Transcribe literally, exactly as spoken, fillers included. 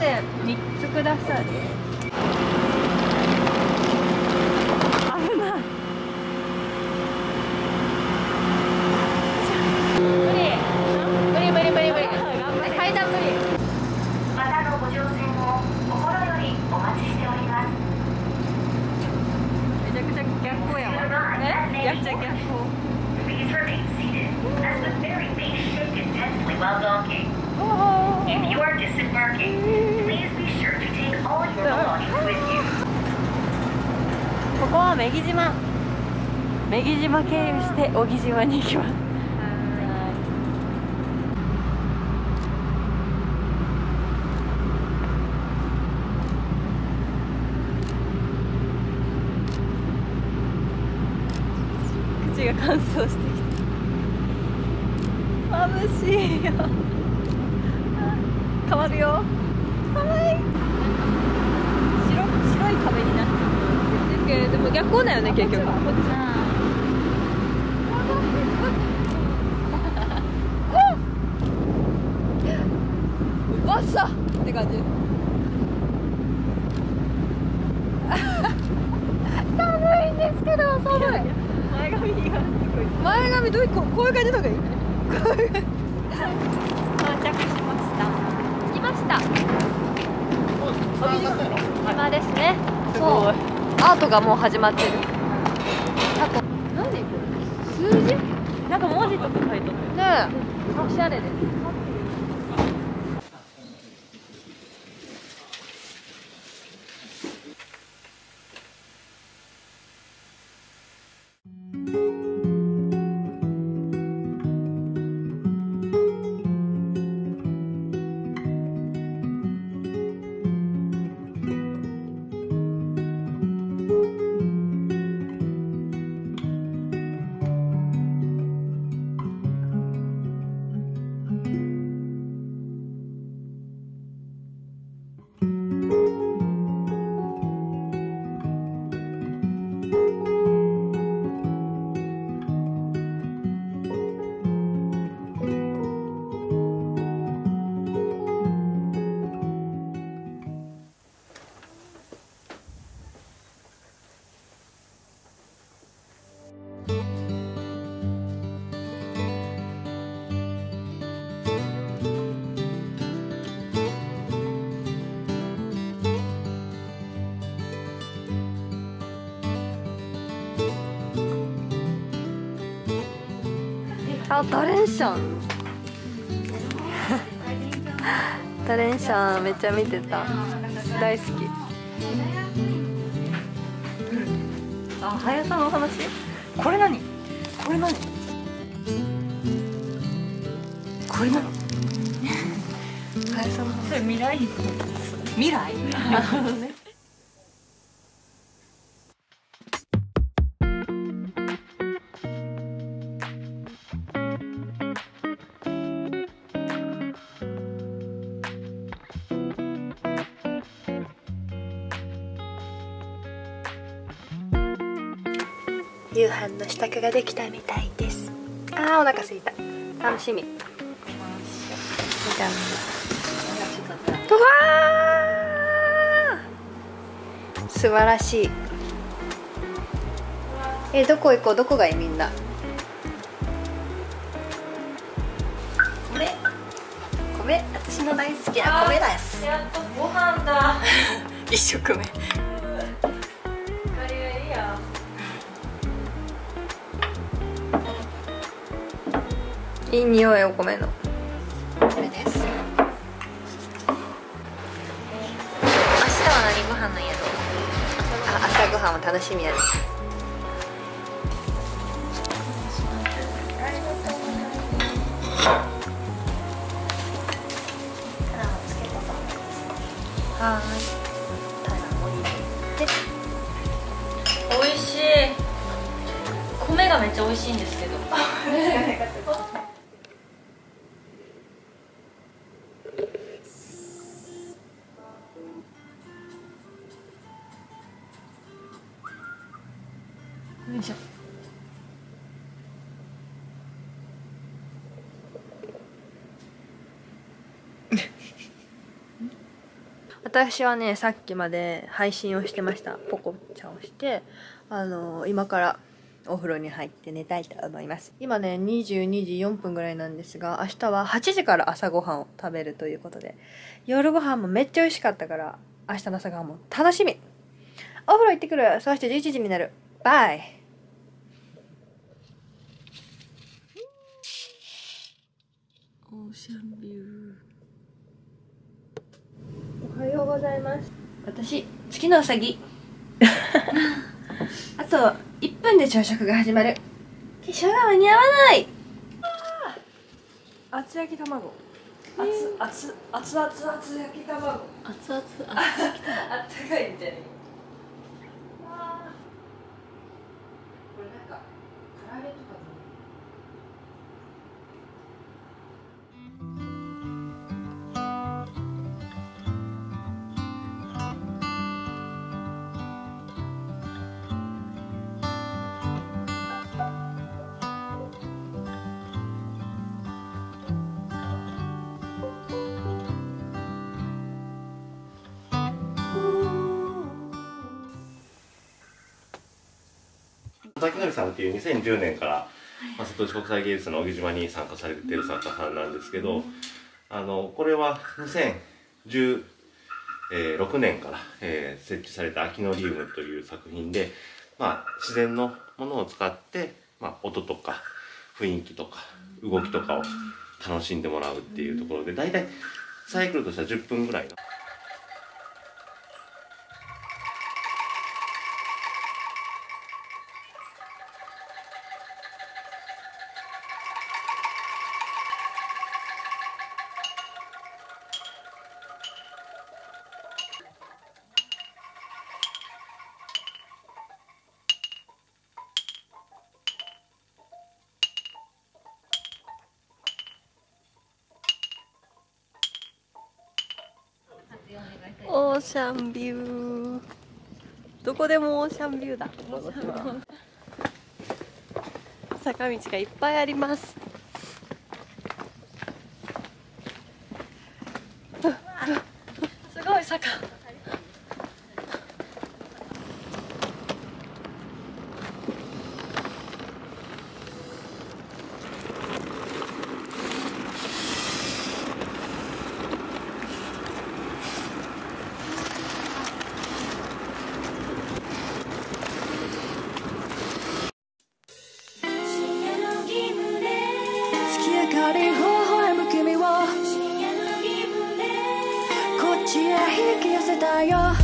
でみっつください。危ない。無理無理無理無理無理。階段無理。 またのご乗船を心よりお待ちしております。 めちゃくちゃ逆光やわ。え？めちゃくちゃ逆光。 Please remain seated as the ferry may shake intensely while docking. If you are disembarking, please be sure to take all your belongings with you. ここは女木島。女木島経由して小木島に行きます。口が乾燥してきた。眩しいよ。変わるよ。寒い。白白い壁になってる。でも逆光だよね結局。わっさって感じ。寒いんですけど寒い。前髪がすごい。前髪どういうここういう感じの方がいい。到着しました。着きました。今ですね。すごい。アートがもう始まってる。あと何これ？数字？なんか文字とか書いてある。ねえ、おしゃれです。あ、ダレンシャンダレンシャンめっちゃ見てた。大好き。あ、早さのお話。これ何これ何これ何早さの話。それ未来未来なるほどね。夕飯の支度ができたみたいです。あー、お腹すいた。楽しみ。じゃあ、わー、素晴らしい。え、どこ行こう。どこがいいみんな。米米、私の大好きな米です。やっとご飯だ。一食目。いい匂い、お米の。これです。明日は何ご飯なんやろ。あ、朝ごはんは楽しみやね。はーい。美味しい。米がめっちゃ美味しいんですけど。よいしょ。 私はねさっきまで配信をしてました。ポコちゃんをしてあのー、今からお風呂に入って寝たいと思います。今ねにじゅうにじよんぷんぐらいなんですが、明日ははちじから朝ごはんを食べるということで、夜ご飯もめっちゃ美味しかったから明日の朝ごはんも楽しみ。お風呂行ってくる。そしてじゅういちじになる。バイ。オーシャンビュー。おはようございます。私月のうさぎあといっぷんで朝食が始まる。化粧が間に合わない。厚焼き卵。熱熱熱々熱焼き卵。熱々熱焼き卵。あったかいみたいに。これなんか唐揚げとかの。 佐々木のりさんっていうにせんじゅうねんから、まあ、瀬戸内国際芸術の小木島に参加されている作家さんなんですけど、あのこれはにせんじゅうろくねんから、えー、設置された「秋のリウム」という作品で、まあ、自然のものを使って、まあ、音とか雰囲気とか動きとかを楽しんでもらうっていうところで、大体サイクルとしてはじゅっぷんぐらいの。 オーシャンビュー。どこでもオーシャンビューだ。坂道がいっぱいあります。すごい坂。 こっちへ引き寄せたよ。